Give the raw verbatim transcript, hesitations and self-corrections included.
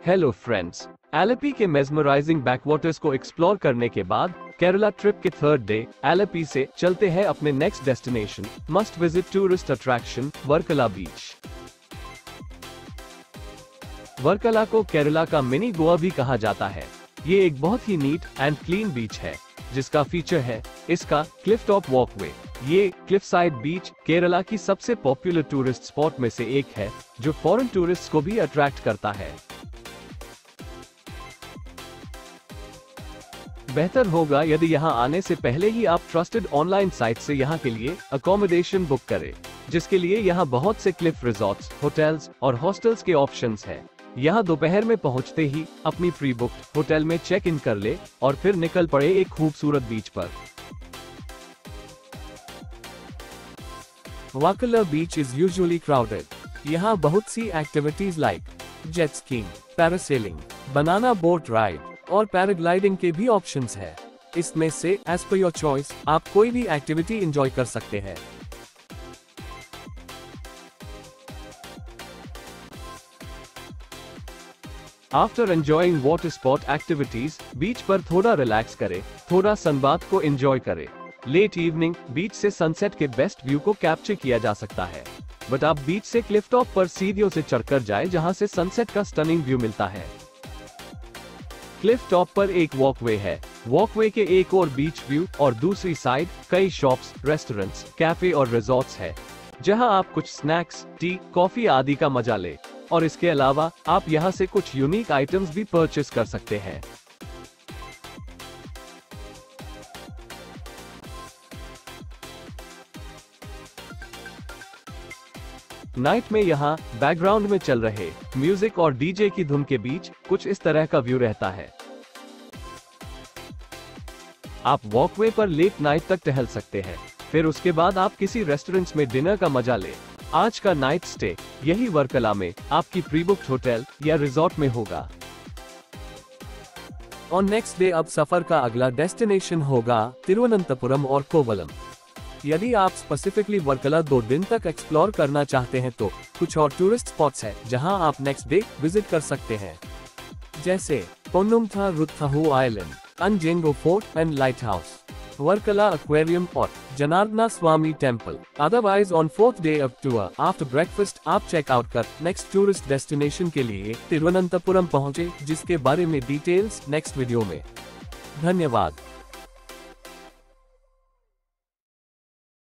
Hello friends, Alleppey के mesmerising backwaters को explore करने के बाद केरला ट्रिप के थर्ड डे एलेपी से चलते हैं अपने next destination must visit tourist attraction Varkala beach. Varkala को केरला का मिनी गोवा भी कहा जाता है। ये एक बहुत ही नीट एंड क्लीन बीच है जिसका फीचर है इसका क्लिफ टॉप वॉकवे। ये क्लिफ साइड बीच केरला की सबसे पॉपुलर टूरिस्ट स्पॉट में से एक है जो फॉरेन टूरिस्ट्स को भी अट्रैक्ट करता है। बेहतर होगा यदि यहाँ आने से पहले ही आप ट्रस्टेड ऑनलाइन साइट से यहाँ के लिए अकोमोडेशन बुक करें, जिसके लिए यहाँ बहुत से क्लिफ रिजॉर्ट्स, होटल्स और हॉस्टल्स के ऑप्शंस हैं। यहाँ दोपहर में पहुँचते ही अपनी प्री बुक्ड होटल में चेक इन कर ले और फिर निकल पड़े एक खूबसूरत बीच पर। Varkala beach is usually crowded. यहाँ बहुत सी activities like jet skiing, parasailing, banana boat ride और पैराग्लाइडिंग के भी ऑप्शंस है। इसमें से एज पर योर चॉइस आप कोई भी एक्टिविटी एंजॉय कर सकते हैं। After enjoying water sport activities, beach पर थोड़ा रिलैक्स करें, थोड़ा सनबाथ को एंजॉय करें। लेट इवनिंग बीच से सनसेट के बेस्ट व्यू को कैप्चर किया जा सकता है, बट आप बीच से क्लिफ टॉप पर सीढ़ियों से चढ़कर जाएं जहां से सनसेट का स्टनिंग व्यू मिलता है। क्लिफ टॉप पर एक वॉकवे है। वॉकवे के एक और बीच व्यू और दूसरी साइड कई शॉप्स, रेस्टोरेंट्स, कैफे और रिजॉर्ट्स है जहां आप कुछ स्नैक्स, टी, कॉफी आदि का मजा ले और इसके अलावा आप यहां से कुछ यूनिक आइटम्स भी परचेस कर सकते हैं। नाइट में यहाँ बैकग्राउंड में चल रहे म्यूजिक और डीजे की धुन के बीच कुछ इस तरह का व्यू रहता है। आप वॉकवे पर लेट नाइट तक टहल सकते हैं, फिर उसके बाद आप किसी रेस्टोरेंट्स में डिनर का मजा ले। आज का नाइट स्टे यही वर्कला में आपकी प्री बुक्ड होटल या रिजॉर्ट में होगा। और नेक्स्ट डे अब सफर का अगला डेस्टिनेशन होगा तिरुवनंतपुरम और कोवलम। यदि आप स्पेसिफिकली वर्कला दो दिन तक एक्सप्लोर करना चाहते हैं तो कुछ और टूरिस्ट स्पॉट्स हैं जहां आप नेक्स्ट डे विजिट कर सकते हैं, जैसे Ponnumthuruthu island, Anjengo fort and lighthouse, Varkala aquarium और Janardhana Swami temple. Otherwise on fourth day of tour after breakfast आप चेक आउट कर नेक्स्ट टूरिस्ट डेस्टिनेशन के लिए तिरुवनंतपुरम पहुंचे, जिसके बारे में डिटेल्स नेक्स्ट वीडियो में। धन्यवाद।